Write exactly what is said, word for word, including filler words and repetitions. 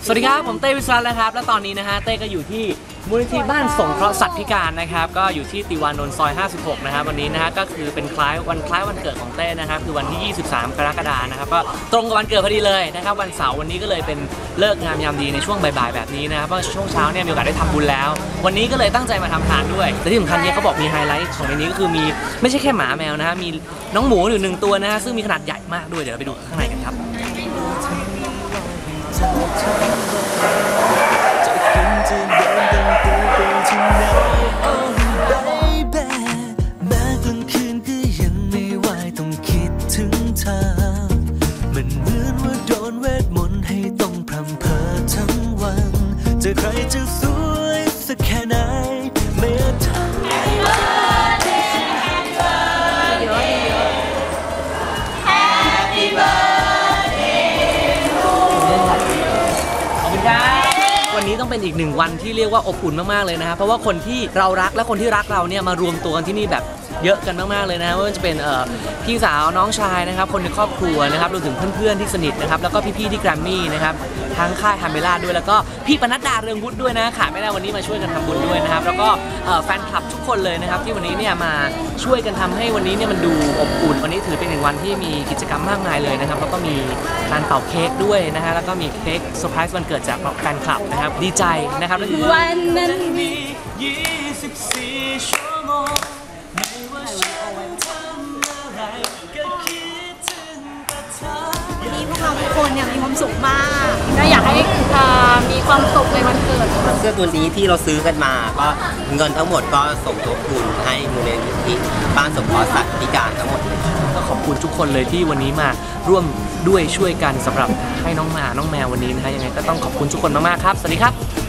สวัสดีครับผมเต้วิศรัตน์นะครับและตอนนี้นะฮะเต้ก็อยู่ที่มูลนิธิบ้านสงเคราะห์สัตว์พิการนะครับก็อยู่ที่ติวานนท์ซอยห้าสิบหกนะครับวันนี้นะฮะก็คือเป็นคล้ายวันคล้ายวันเกิดของเต้นะครับคือวันที่ยี่สิบสามกรกฎาคมนะครับก็ตรงกับวันเกิดพอดีเลยนะครับวันเสาร์วันนี้ก็เลยเป็นเลิกงามยามดีในช่วงบ่ายๆแบบนี้นะครับเพราะช่วงเช้าเนี่ยมีโอกาสได้ทำบุญแล้ววันนี้ก็เลยตั้งใจมาทำทานด้วยแต่ที่สำคัญเนี่ยเขาบอกมีไฮไลท์ของในนี้ก็คือมีไม่ใช่แค่หมาแมวนะฮะมีน้องหมูอยู่หนึ่งตัวนะฮะซึ่งมีขนาดใหญ่มากด้วยเดี๋ยวเราไปดูข้างในกันครับมันเหมือนว่าโดนเวทมนต์ให้ต้องพรำเพ้อทั้งวันจะใครจะสวยสักแค่ไหนไม่อาจทำ Happy birthday Happy birthday Happy birthday ขอบคุณครับวันนี้ต้องเป็นอีกหนึ่งวันที่เรียกว่าอบอุ่นมากๆเลยนะครับเพราะว่าคนที่เรารักและคนที่รักเราเนี่ยมารวมตัวกันที่นี่แบบเยอะกันมากๆเลยนะว่าจะเป็นพี่สาวน้องชายนะครับคนในครอบครัวนะครับรวมถึงเพื่อนๆที่สนิทนะครับแล้วก็พี่ๆที่แกรมมี่นะครับทั้งค่ายฮัมเบล่าด้วยแล้วก็พี่ปนัดดาเรืองวุฒิด้วยนะขาดไม่ได้วันนี้มาช่วยกันทำบุญด้วยนะครับแล้วก็แฟนคลับทุกคนเลยนะครับที่วันนี้เนี่ยมาช่วยกันทำให้วันนี้เนี่ยมันดูอบอุ่นวันนี้ถือเป็นหนึ่งวันที่มีกิจกรรมมากมายเลยนะครับแล้วก็มีการเป่าเค้กด้วยนะฮะแล้วก็มีเค้กเซอร์ไพรส์วันเกิดจากแฟนคลับนะครับดีใจนะครับวันนั้นมียี่สิบสี่ชั่วโมงไม่ว่าฉันทำอะไรก็คิดถึงแต่เธอวันนี้พวกเราทุกคนเนี่ยมีความสุขมากก็อยากให้มีความสุขในวันเกิดเสื้อตัวนี้ที่เราซื้อกันมาก็เงินทั้งหมดก็ส่งทบทุนให้มูลนิธิบ้านสงเคราะห์สัตว์พิการทั้งหมดก็ขอบคุณทุกคนเลยที่วันนี้มาร่วมด้วยช่วยกันสำหรับให้น้องหมาน้องแมววันนี้นะฮะยังไงก็ต้องขอบคุณทุกคนมากๆครับสวัสดีครับ